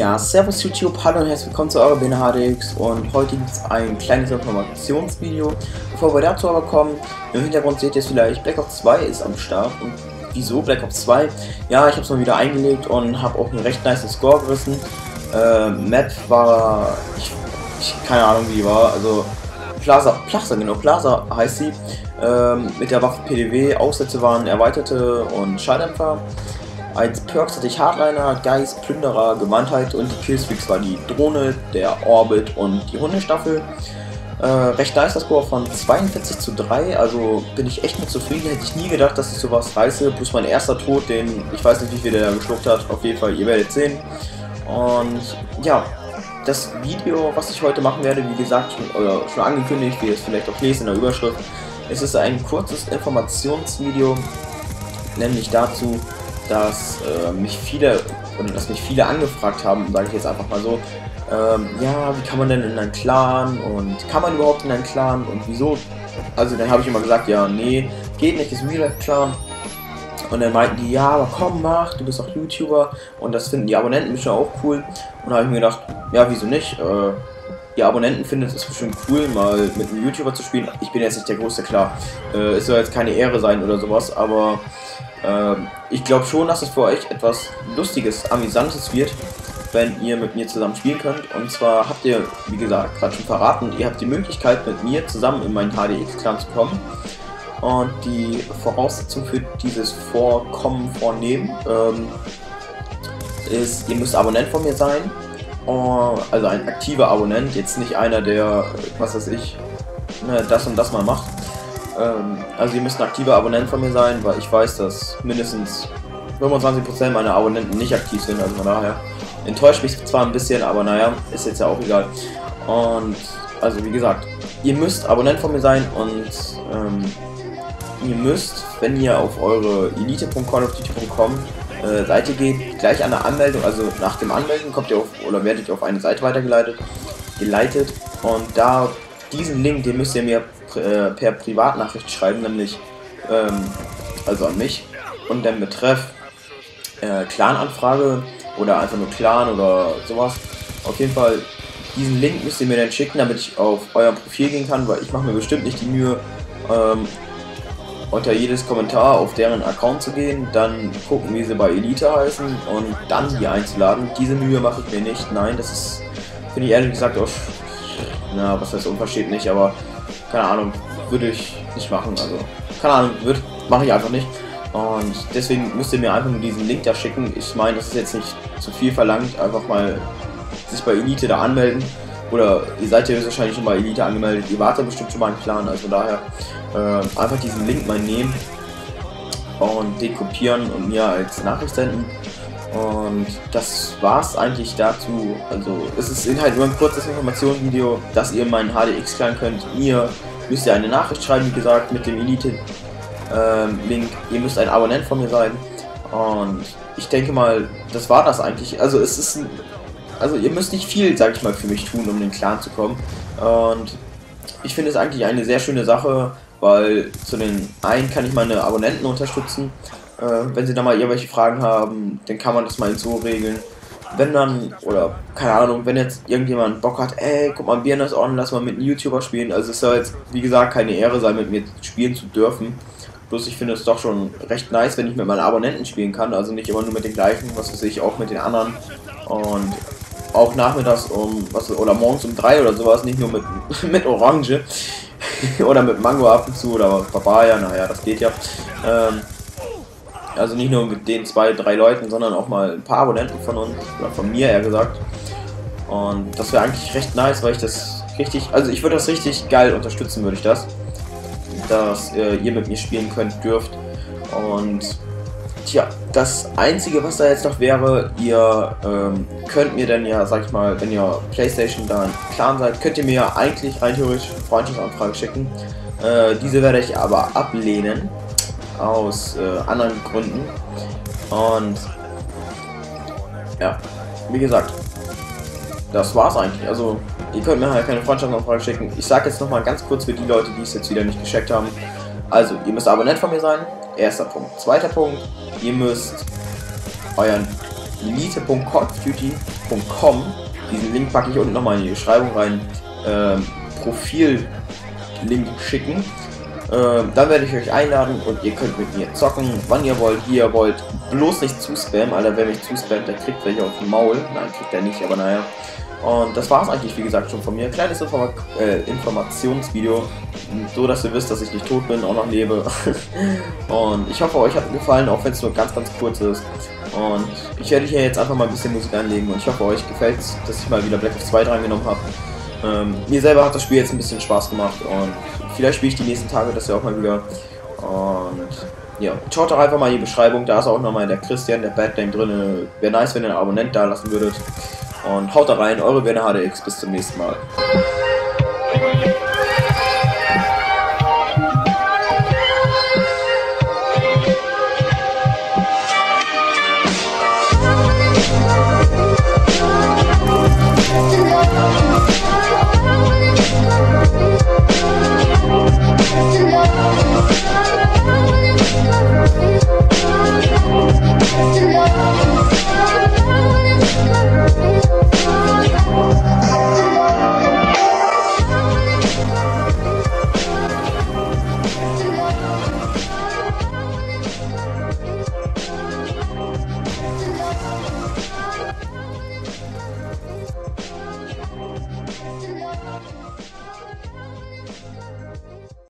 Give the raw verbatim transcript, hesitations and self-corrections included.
Ja, servus YouTube, hallo und herzlich willkommen zu eurer B N H D X und heute gibt es ein kleines Informationsvideo. Bevor wir dazu aber kommen, im Hintergrund seht ihr es vielleicht, Black Ops zwei ist am Start. Und wieso Black Ops zwei? Ja, ich habe es mal wieder eingelegt und habe auch einen recht nice Score gerissen. Äh, Map war, ich, ich keine Ahnung wie die war, also Plaza, Plaza genau, Plaza heißt sie, ähm, mit der Waffe P D W, Aufsätze waren erweiterte und Schalldämpfer. Als Perks hatte ich Hardliner, Geist, Plünderer, Gewandtheit und die Killstreaks war die Drohne, der Orbit und die Hundestaffel. Äh, recht nice Score von zweiundvierzig zu drei, also bin ich echt mit zufrieden, hätte ich nie gedacht, dass ich sowas reiße, plus mein erster Tod, den, ich weiß nicht wie viel der geschluckt hat, auf jeden Fall, ihr werdet sehen. Und ja, das Video, was ich heute machen werde, wie gesagt, schon, oder schon angekündigt, wie ihr es vielleicht auch lest in der Überschrift, es ist ein kurzes Informationsvideo, nämlich dazu, dass äh, mich viele oder dass mich viele angefragt haben, sage ich jetzt einfach mal so, ähm, ja, wie kann man denn in einen Clan und kann man überhaupt in einen Clan und wieso? Also dann habe ich immer gesagt, ja, nee, geht nicht, ist ein Real-Life-Clan. Und dann meinten die, ja, aber komm, mach, du bist auch YouTuber und das finden die Abonnenten bestimmt auch cool. Und da habe ich mir gedacht, ja, wieso nicht? Äh, die Abonnenten finden es bestimmt cool, mal mit einem YouTuber zu spielen. Ich bin jetzt nicht der Größte, klar. Äh, es soll jetzt keine Ehre sein oder sowas, aber ähm, ich glaube schon, dass es für euch etwas Lustiges, Amüsantes wird, wenn ihr mit mir zusammen spielen könnt. Und zwar habt ihr, wie gesagt, gerade schon verraten, ihr habt die Möglichkeit, mit mir zusammen in meinen H D X-Clan zu kommen. Und die Voraussetzung für dieses Vorkommen, Vornehmen, ähm, ist, ihr müsst Abonnent von mir sein. Also ein aktiver Abonnent, jetzt nicht einer, der, was weiß ich, ne, das und das mal macht. Ähm, also ihr müsst ein aktiver Abonnent von mir sein, weil ich weiß, dass mindestens fünfundzwanzig Prozent meiner Abonnenten nicht aktiv sind, also von daher enttäuscht mich zwar ein bisschen, aber naja, ist jetzt ja auch egal. Und also wie gesagt, ihr müsst Abonnent von mir sein und ähm, ihr müsst, wenn ihr auf eure elite punkt call of duty punkt com äh, Seite geht, gleich an der Anmeldung, also nach dem Anmelden kommt ihr auf oder werdet ihr auf eine Seite weitergeleitet, geleitet und da diesen Link, den müsst ihr mir äh, per Privatnachricht schreiben, nämlich ähm, also an mich und dann betreff äh, Clan-Anfrage oder einfach nur Clan oder sowas. Auf jeden Fall diesen Link müsst ihr mir dann schicken, damit ich auf euer Profil gehen kann, weil ich mache mir bestimmt nicht die Mühe, ähm, unter jedes Kommentar auf deren Account zu gehen, dann gucken, wie sie bei Elite heißen und dann die einzuladen. Diese Mühe mache ich mir nicht. Nein, das ist, finde ich ehrlich gesagt auch, na, was heißt unverschämt nicht, aber keine Ahnung, würde ich nicht machen. Also, keine Ahnung, würde, mache ich einfach nicht. Und deswegen müsst ihr mir einfach nur diesen Link da schicken. Ich meine, das ist jetzt nicht zu viel verlangt, einfach mal sich bei Elite da anmelden. Oder ihr seid ja wahrscheinlich schon bei Elite angemeldet, ihr wart ja bestimmt schon mal im Clan, also daher äh, einfach diesen Link mal nehmen und den kopieren und mir als Nachricht senden. Und das war's eigentlich dazu. Also es ist halt nur ein kurzes Informationsvideo, dass ihr meinen H D X-Clan könnt. Ihr müsst ihr eine Nachricht schreiben, wie gesagt, mit dem Elite-Link. Ähm, ihr müsst ein Abonnent von mir sein. Und ich denke mal, das war das eigentlich. Also es ist ein Also ihr müsst nicht viel, sag ich mal, für mich tun, um in den Clan zu kommen. Und ich finde es eigentlich eine sehr schöne Sache, weil zu den einen kann ich meine Abonnenten unterstützen. Äh, wenn sie da mal irgendwelche Fragen haben, dann kann man das mal so regeln. Wenn dann, oder keine Ahnung, wenn jetzt irgendjemand Bock hat, ey, guck mal, Birne ist on, lass mal mit einem YouTuber spielen. Also es soll jetzt, wie gesagt, keine Ehre sein, mit mir spielen zu dürfen. Bloß ich finde es doch schon recht nice, wenn ich mit meinen Abonnenten spielen kann. Also nicht immer nur mit den gleichen, was weiß ich, auch mit den anderen. Und auch nachmittags um, was, oder morgens um drei oder sowas, nicht nur mit, mit Orange oder mit Mango ab und zu oder Papaya, naja, das geht ja. Ähm, also nicht nur mit den zwei, drei Leuten, sondern auch mal ein paar Abonnenten von uns, oder von mir eher gesagt. Und das wäre eigentlich recht nice, weil ich das richtig, also ich würde das richtig geil unterstützen, würde ich das. Dass äh, ihr mit mir spielen könnt, dürft. Und tja, das einzige, was da jetzt noch wäre, ihr ähm, könnt mir dann ja, sag ich mal, wenn ihr PlayStation da Clan seid, könnt ihr mir ja eigentlich rein theoretisch eine Freundschaftsanfrage schicken. Äh, diese werde ich aber ablehnen, aus äh, anderen Gründen. Und ja, wie gesagt, das war's eigentlich. Also, ihr könnt mir halt keine Freundschaftsanfrage schicken. Ich sage jetzt nochmal ganz kurz für die Leute, die es jetzt wieder nicht gecheckt haben. Also, ihr müsst Abonnent von mir sein. Erster Punkt. Zweiter Punkt, ihr müsst euren elite punkt call of duty punkt com. Diesen Link packe ich unten nochmal in die Beschreibung rein. Ähm, Profil-Link schicken. Ähm, dann werde ich euch einladen und ihr könnt mit mir zocken, wann ihr wollt, wie ihr wollt. Bloß nicht zu spammen, Alter, wer mich zu spammt, der kriegt welche auf den Maul. Nein, kriegt er nicht, aber naja. Und das war es eigentlich, wie gesagt, schon von mir. Kleines Informa äh, Informationsvideo, so dass ihr wisst, dass ich nicht tot bin, auch noch lebe. Und ich hoffe, euch hat es gefallen, auch wenn es nur ganz, ganz kurz ist. Und ich werde hier jetzt einfach mal ein bisschen Musik einlegen und ich hoffe, euch gefällt es, dass ich mal wieder Black Ops zwei dran genommen habe. Ähm, mir selber hat das Spiel jetzt ein bisschen Spaß gemacht und vielleicht spiele ich die nächsten Tage das ja auch mal wieder. Und ja, schaut doch einfach mal in die Beschreibung, da ist auch nochmal der Christian, der Bad Name drin. Wäre nice, wenn ihr einen Abonnent da lassen würdet. Und haut da rein, eure Werner H D X, bis zum nächsten Mal.